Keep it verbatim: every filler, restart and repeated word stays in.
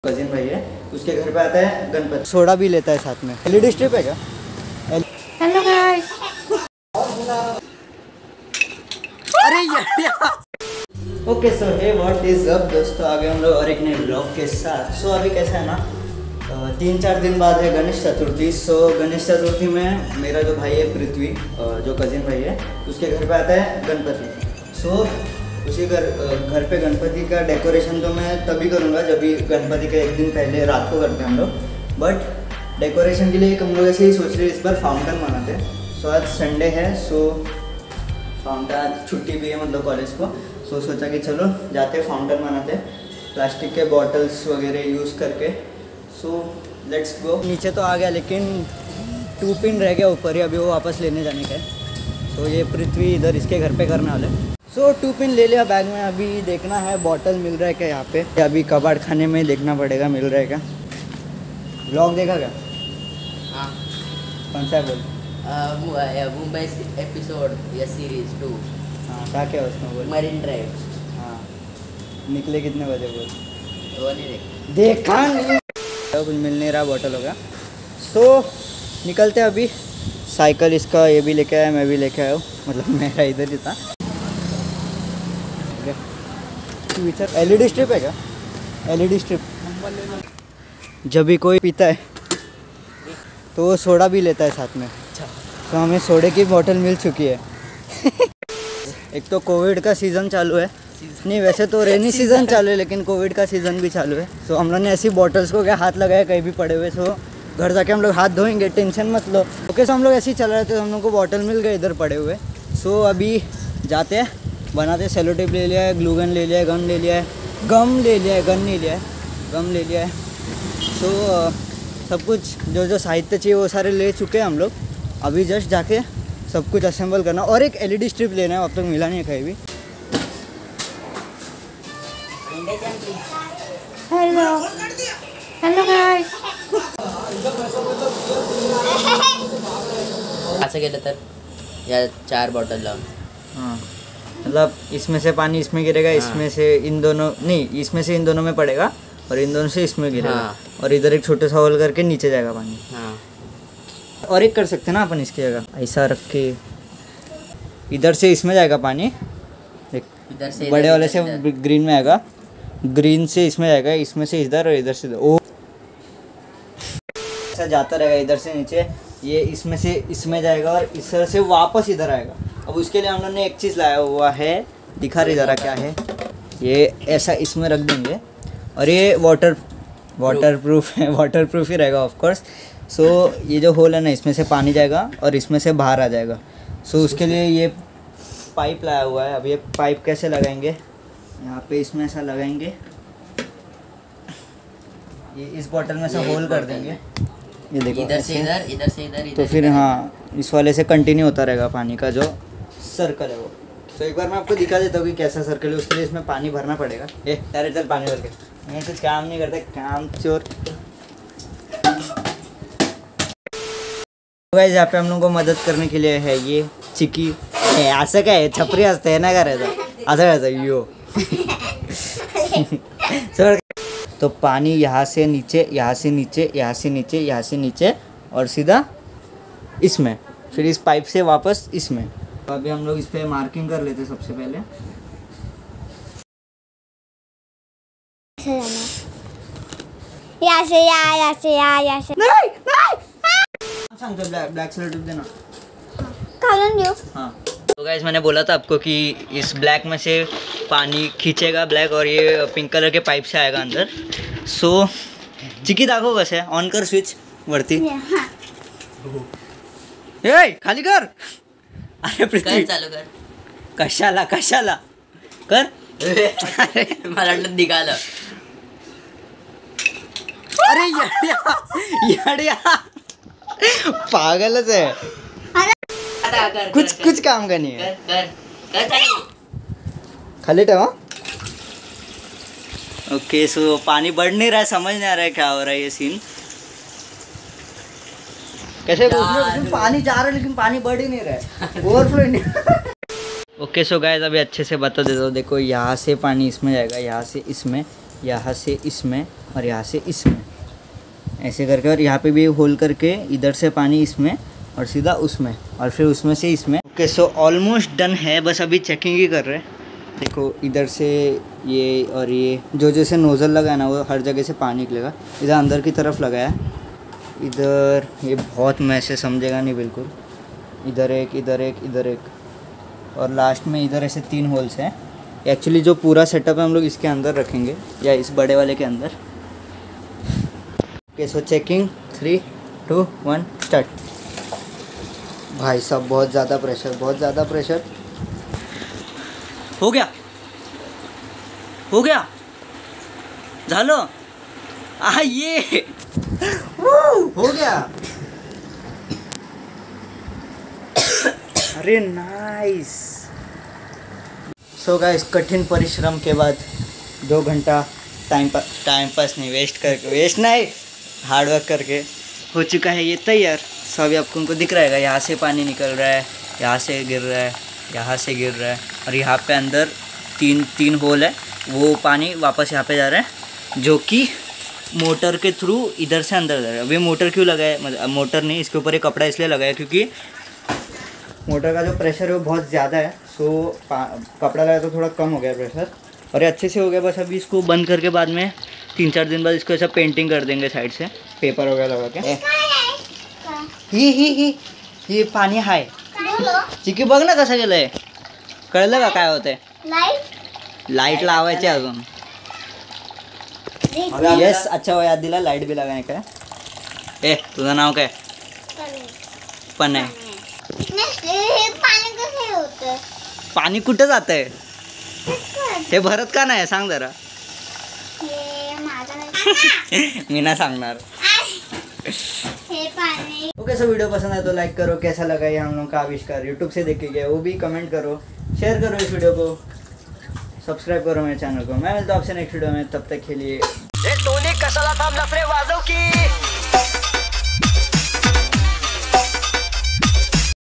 Cousin भाई है, उसके घर पे आता है गणपति, सोडा भी लेता है साथ में। एलईडी स्ट्रिप है क्या? Hello guys. अरे यार okay so hey what is up दोस्तों, आगे हम लोग और एक नए ब्लॉग के साथ। सो so, अभी कैसा है ना, तीन चार दिन बाद है गणेश चतुर्थी। सो so, गणेश चतुर्थी में मेरा जो भाई है पृथ्वी, जो कजिन भाई है, उसके घर पे आता है गणपति। सो so, उसी घर घर पे गणपति का डेकोरेशन तो मैं तभी करूँगा जब भी गणपति के एक दिन पहले रात को करते हैं हम लोग। बट डेकोरेशन के लिए हम लोग ऐसे ही सोच रहे इस बार फाउंटेन बनाते हैं। सो आज संडे है, सो फाउंटेन आज छुट्टी भी है मतलब कॉलेज को। सो सोचा कि चलो जाते फाउंटेन बनाते प्लास्टिक के बॉटल्स वगैरह यूज़ करके। So let's go. नीचे तो आ गया लेकिन टू पिन रह गया ऊपर ही, अभी वो वापस लेने जाने का है। सो ये पृथ्वी इधर इसके घर पे करने वाले। सो so, टू पिन ले लिया बैग में। अभी देखना है बॉटल मिल रहा है क्या यहाँ पे, अभी कबाड़ खाने में देखना पड़ेगा मिल रहा है क्या। व्लॉग देखा क्या? हाँ। कौन सा है बोल? मुंबई एपिसोड या सीरीज टू। हाँ क्या क्या उसमें बोल? Marine Drive. हाँ निकले कितने बजे बोल? वो नहीं देख देखा नहीं, कुछ मिल नहीं रहा, बॉटल होगा। सो so, निकलते अभी। साइकिल इसका ये भी लेके आया, मैं भी लेके आया हूँ, मतलब मेरा इधर ही था। एलईडी स्ट्रिप है क्या? एलईडी स्ट्रिप जब भी कोई पीता है तो वो सोडा भी लेता है साथ में। तो हमें सोडे की बोतल मिल चुकी है। एक तो कोविड का सीज़न चालू है, नहीं वैसे तो रेनी सीज़न चालू है लेकिन कोविड का सीज़न भी चालू है। सो हम लोग ने ऐसी बॉटल्स को क्या हाथ लगाया कहीं भी पड़े हुए, सो घर जाके हम लोग हाथ धोएंगे, टेंशन मत लो। ओके सो हम लोग ऐसे ही चल रहे थे, हम लोग को बॉटल मिल गए इधर पड़े हुए। सो अभी जाते हैं बनाते। सेलो टेप ले लिया है, ग्लू गन ले लिया है, गन ले लिया है, गम ले लिया है, गन नहीं लिया है, गम ले लिया है। सो so, सब कुछ जो जो साहित्य चाहिए वो सारे ले चुके हैं हम लोग। अभी जस्ट जाके सब कुछ असेंबल करना और एक एलईडी स्ट्रिप लेना है, अब तक मिला नहीं है कहीं भी। Hello hello guys. असं गेलं तर या चार बॉटल लावून। हाँ मतलब इसमें से पानी इसमें गिरेगा। हाँ। इसमें से इन दोनों नहीं, इसमें से इन दोनों में पड़ेगा और इन दोनों से इसमें गिरेगा। हाँ। और इधर एक छोटे सा होल करके नीचे जाएगा पानी। हाँ। और एक कर सकते हैं ना अपन इसकी जगह, ऐसा रख के इधर से इसमें जाएगा पानी, इधर से बड़े वाले से ग्रीन में आएगा, ग्रीन से इसमें जाएगा, इसमें से इधर और इधर से ओ ऐसा जाता रहेगा इधर से नीचे। ये इसमें से इसमें जाएगा और इस तरह से वापस इधर आएगा। अब उसके लिए हम लोगों ने एक चीज़ लाया हुआ है, दिखा रही ज़रा क्या है। ये ऐसा इसमें रख देंगे और ये वाटर वाटर प्रूफ है, वाटर प्रूफ ही रहेगा ऑफ कोर्स। सो ये जो होल है ना, इसमें से पानी जाएगा और इसमें से बाहर आ जाएगा। सो so, उसके लिए ये पाइप लाया हुआ है। अब ये पाइप कैसे लगाएंगे, यहाँ पे इसमें ऐसा लगाएंगे, ये इस बॉटल में से होल कर देंगे। ये देखो इधर से इधर, इधर से इधर, तो फिर हाँ इस वाले से कंटिन्यू होता रहेगा पानी का जो सर्कल है वो। तो एक बार मैं आपको दिखा देता हूँ कि कैसा सर्कल है। उसके लिए इसमें पानी भरना पड़ेगा। ए अरे चल पानी भर के, मैं कुछ काम नहीं करते, काम चोर। गाइस यहाँ पे हम लोगों को मदद करने के लिए है ये चिकी। असं काय छपरी असते ना करायचं, असं करायचं यो। सर तो पानी यहाँ से नीचे, यहाँ से नीचे, यहाँ से नीचे, यहाँ से नीचे और सीधा इसमें, फिर इस पाइप से वापस इसमें। तो अभी हम लोग इस पे मार्किंग कर लेते सबसे पहले। यहाँ से यहाँ, यहाँ से यहाँ, यहाँ से नहीं नहीं सांगतो ब्लैक ब्लैक सेलो टेप देना। काढून देऊ। हाँ तो गाइस मैंने बोला था आपको कि इस ब्लैक में से पानी खींचेगा ब्लैक और ये पिंक कलर के पाइप से आएगा अंदर। सो चिकी दाखव कसं आहे, ऑन कर स्विच वरती। ए खाली कर। अरे पृथ्वी चालू कर। कशाला कशाला कर। मला वाटलं निघालं। अरे येड्या येड्या पागलच है, कुछ कुछ काम का नहीं है। कर कर कर खाली ठेवा। ओके सो पानी बढ़ नहीं रहा है, समझ नहीं आ रहा है क्या हो रहा है ये सीन। कैसे उसमें, उसमें पानी जा रहा है लेकिन पानी बढ़ ही नहीं रहा है, ओवरफ्लो नहीं। ओके सो गाइस अभी अच्छे से बता देता हूँ। देखो यहाँ से पानी इसमें जाएगा, यहाँ से इसमें, यहाँ से इसमें और यहाँ से इसमें ऐसे करके, और यहाँ पे भी होल करके इधर से पानी इसमें और सीधा उसमें और फिर उसमें से इसमें। ओके सो ऑलमोस्ट डन है, बस अभी चेकिंग ही कर रहे हैं। देखो इधर से ये और ये जो जैसे नोज़ल लगा है ना वो हर जगह से पानी निकलेगा। इधर अंदर की तरफ लगाया है, इधर ये बहुत मैसे समझेगा नहीं बिल्कुल। इधर एक, इधर एक, इधर एक, और लास्ट में इधर ऐसे तीन होल्स हैं। एक्चुअली जो पूरा सेटअप है हम लोग इसके अंदर रखेंगे या इस बड़े वाले के अंदर। Okay so checking, three two one start. भाई साहब बहुत ज़्यादा प्रेशर, बहुत ज़्यादा प्रेशर। हो गया, हो गया, झालो आ ये हो गया। अरे नाइस। सो गाइस कठिन परिश्रम के बाद दो घंटा टाइम पास टाइम पास नहीं वेस्ट करके, वेस्ट नहीं हार्ड वर्क करके हो चुका है ये तैयार। सो अभी आपको उनको दिख रहेगा, यहाँ से पानी निकल रहा है, यहाँ से गिर रहा है, यहाँ से गिर रहा है, और यहाँ पे अंदर तीन तीन होल है, वो पानी वापस यहाँ पे जा रहा है जो कि मोटर के थ्रू इधर से अंदर जा रहा है। अभी मोटर क्यों लगाया, मतलब मोटर नहीं, इसके ऊपर एक कपड़ा इसलिए लगाया क्योंकि मोटर का जो प्रेशर है वो बहुत ज़्यादा है। सो कपड़ा लगाया तो थोड़ा कम हो गया प्रेशर, और ये अच्छे से हो गया। बस अभी इसको बंद करके बाद में तीन चार दिन बाद इसको ऐसा पेंटिंग कर देंगे साइड से, पेपर वगैरह लगा के। ही ही ही ही पाणी हाय चिकी बघ ना कसं गेलंय, कळलं का काय होतंय? लाइट लाइट लावायची अजून। यस अच्छा हो याद दिला, लाइट भी लगाने का। ए तुझं नाव काय? पण आहे। पानी कैसे होतं? पाणी कुठं जातंय हे भरत का नाही सांग जरा। हे माझा नाही मी ना सांगणार। हे पानी। ओके सो वीडियो पसंद आया तो लाइक करो, कैसा लगा ये हम लोग का आविष्कार, यूट्यूब से देखे गए वो भी कमेंट करो, शेयर करो इस वीडियो को, सब्सक्राइब करो मेरे चैनल को। मैं मिलता हूँ आपसे नेक्स्ट वीडियो में, तब तक के लिए।